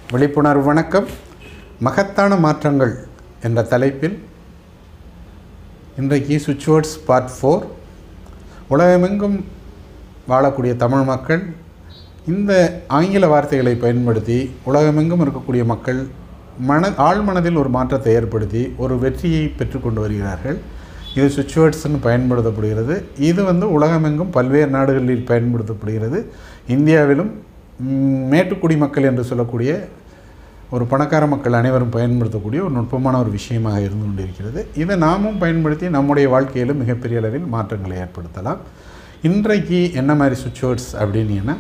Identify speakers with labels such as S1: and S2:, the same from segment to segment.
S1: விழிப்புணர்வு வணக்கம். மகத்தான மாற்றங்கள் என்ற தலைப்பில் இன்றைக்கு சுவிட்ச் வேர்ட்ஸ் பார்ட் 4. உலகமெங்கும் வாழக்கூடிய தமிழ் மக்கள் இந்த ஆங்கில வார்த்தைகளை பயன்படுத்தி உலகமெங்கும் இருக்கக்கூடிய மக்கள் ஆழ்மனதில் ஒரு மாற்றத்தை ஏற்படுத்தி ஒரு வெற்றியை பெற்றுக்கொண்டு வருகிறார்கள். இது சுவிட்ச் வேர்ட்ஸ்னு பயன்படுத்தப்படுகிறது. இது உலகமெங்கும் பல்வேறு நாடுகளில் பயன்படுத்தப்படுகிறது. இந்தியாவிலும் மேட்டுக்குடி மக்கள் என்று சொல்லக்கூடிய ஒரு பணக்கார மக்கள் அனைவரும் பயன்படுத்தக்கூடிய ஒரு நுட்பமான ஒரு விஷயமாக இருந்து கொண்டிருக்கிறது. இதை நாமும் பயன்படுத்தி நம்முடைய வாழ்க்கையிலும் மிகப்பெரிய அளவில் மாற்றங்களை ஏற்படுத்தலாம். இன்றைக்கு என்ன மாதிரி சுவிட்ச் வேர்ட்ஸ் அப்படின்னா,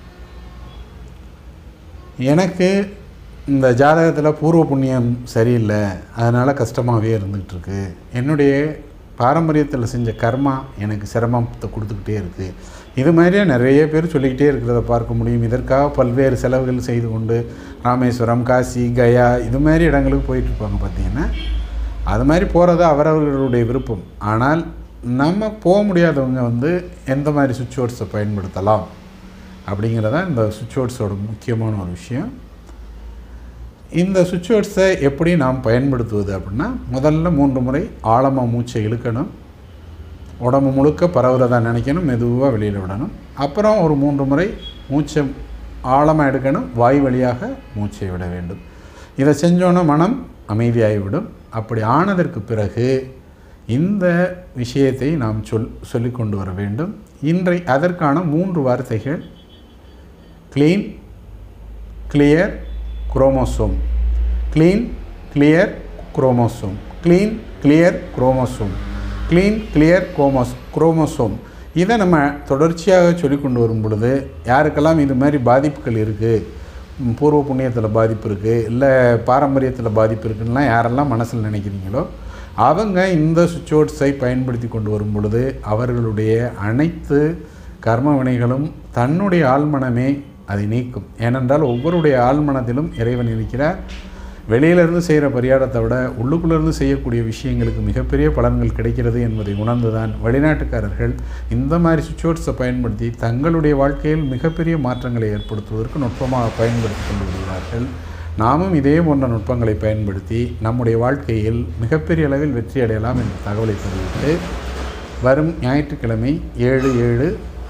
S1: எனக்கு இந்த ஜாதகத்தில் பூர்வ புண்ணியம் சரியில்லை, அதனால் கஷ்டமாகவே இருந்துகிட்ருக்கு, என்னுடைய பாரம்பரியத்தில் செஞ்ச கர்மா எனக்கு சிரமத்தை கொடுத்துக்கிட்டே இருக்குது, இது மாதிரியே நிறைய பேர் சொல்லிக்கிட்டே இருக்கிறத பார்க்க முடியும். இதற்காக பல்வேறு செலவுகள் செய்து கொண்டு ராமேஸ்வரம், காசி, கயா இது மாதிரி இடங்களுக்கு போயிட்டுருப்பாங்க. பார்த்திங்கன்னா அது மாதிரி போகிறது அவரவர்களுடைய விருப்பம். ஆனால் நம்ம போக முடியாதவங்க எந்த மாதிரி சுவிட்ச் வேர்ட்ஸை பயன்படுத்தலாம் அப்படிங்கிறதான் இந்த சுவிட்ச் வேர்ட்ஸோட முக்கியமான ஒரு விஷயம். இந்த சுவிட்ச் வேர்ட்ஸை எப்படி நாம் பயன்படுத்துவது அப்படின்னா, முதல்ல 3 முறை ஆழமாக மூச்சை இழுக்கணும், உடம்பு முழுக்க பரவுறதா நினைக்கணும், மெதுவாக வெளியில் விடணும். அப்புறம் ஒரு 3 முறை மூச்சை ஆழமாக எடுக்கணும், வாய் வழியாக மூச்சை விட வேண்டும். இதை செஞ்சோன்னா மனம் அமைதியாகிவிடும். அப்படி ஆனதற்கு பிறகு இந்த விஷயத்தை நாம் சொல்லி கொண்டு வர வேண்டும். அதற்கான 3 வார்த்தைகள்: clean, clear, chromosome. Clean, clear, chromosome. Clean, clear, chromosome. Clean, clear, chromosome. இதை நம்ம தொடர்ச்சியாக சொல்லி கொண்டு வரும் பொழுது, யாருக்கெல்லாம் இது மாதிரி பாதிப்புகள் இருக்குது, பூர்வ புண்ணியத்தில் பாதிப்பு இருக்குது, இல்லை பாரம்பரியத்தில் பாதிப்பு இருக்குதுன்னா யாரெல்லாம் மனசில் நினைக்கிறீங்களோ அவங்க இந்த சுவிட்ச் வேர்ட்ஸை பயன்படுத்தி கொண்டு வரும் பொழுது அவர்களுடைய அனைத்து கர்ம வினைகளும் தன்னுடைய ஆழ்மனமே அதை நீக்கும். ஏனென்றால் ஒவ்வொருடைய ஆழ்மனத்திலும் இறைவன் இருக்கிறார். வெளியிலிருந்து செய்கிற பரிகாரத்தை விட உள்ளுக்குள்ளேருந்து செய்யக்கூடிய விஷயங்களுக்கு மிகப்பெரிய பலன்கள் கிடைக்கிறது என்பதை உணர்ந்துதான் வெளிநாட்டுக்காரர்கள் இந்த மாதிரி சுவிட்ச் வேர்ட்ஸை பயன்படுத்தி தங்களுடைய வாழ்க்கையில் மிகப்பெரிய மாற்றங்களை ஏற்படுத்துவதற்கு நுட்பமாக பயன்படுத்தி கொண்டு வருகிறார்கள். நாமும் இதே போன்ற நுட்பங்களை பயன்படுத்தி நம்முடைய வாழ்க்கையில் மிகப்பெரிய அளவில் வெற்றி அடையலாம் என்ற தகவலை தெரிவித்து, வரும் ஞாயிற்றுக்கிழமை 7/7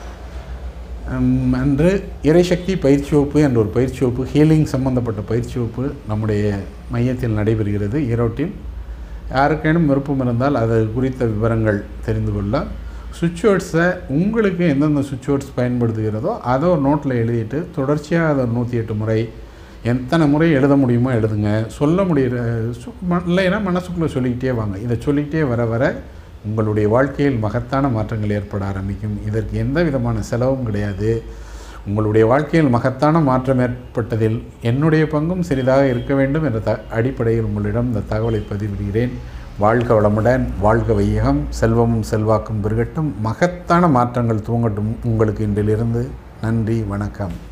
S1: அன்று இறைசக்தி பயிற்சி வகுப்பு என்ற ஒரு பயிற்சி வகுப்பு, ஹீலிங் சம்பந்தப்பட்ட பயிற்சி வகுப்பு நம்முடைய மையத்தில் நடைபெறுகிறது, ஈரோட்டில். யாருக்கேனும் விருப்பம் இருந்தால் அது குறித்த விவரங்கள் தெரிந்து கொள்ளலாம். சுவிட்ச் வேர்ட்ஸை உங்களுக்கு எந்தெந்த சுவிட்ச் வேர்ட்ஸ் பயன்படுத்துகிறதோ அதை ஒரு நோட்டில் எழுதிட்டு தொடர்ச்சியாக அதை 108 முறை எத்தனை முறை எழுத முடியுமோ எழுதுங்க. சொல்ல முடிகிற இல்லைன்னா மனசுக்குள்ளே சொல்லிக்கிட்டே வாங்க. இதை சொல்லிக்கிட்டே வர வர உங்களுடைய வாழ்க்கையில் மகத்தான மாற்றங்கள் ஏற்பட ஆரம்பிக்கும். இதற்கு எந்த விதமான செலவும் கிடையாது. உங்களுடைய வாழ்க்கையில் மகத்தான மாற்றம் ஏற்பட்டதில் என்னுடைய பங்கும் சிறிதாக இருக்க வேண்டும் என்ற அடிப்படையில் உங்களிடம் இந்த தகவலை பதிவிடுகிறேன். வாழ்க வளமுடன், வாழ்க வையகம், செல்வமும் செல்வாக்கும் பெருகட்டும், மகத்தான மாற்றங்கள் துவங்கட்டும் உங்களுக்கு இன்றிலிருந்து. நன்றி, வணக்கம்.